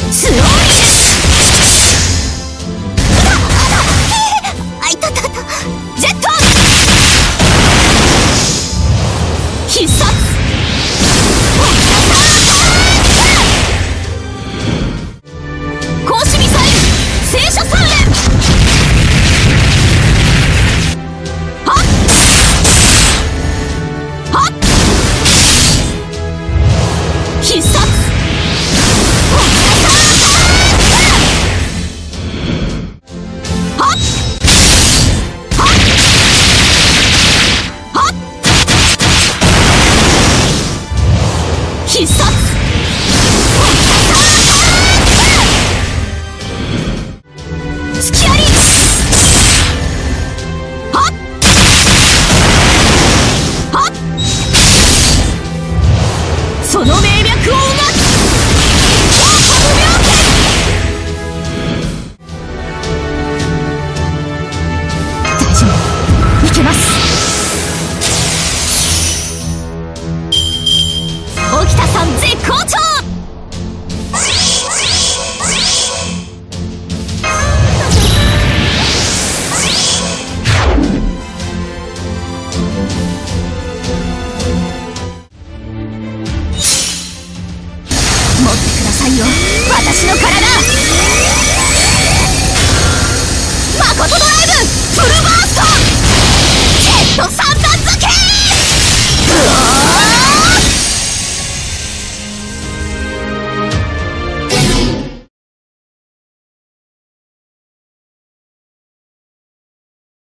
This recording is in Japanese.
スローインあいたたたジェット必殺光子ミサイル聖書三連はっはっ必殺必殺突きありはっはっその命脈をうまく大丈夫いけます。沖田さん絶好調。持ってくださいよ私の体。マコトドライブフルバースト。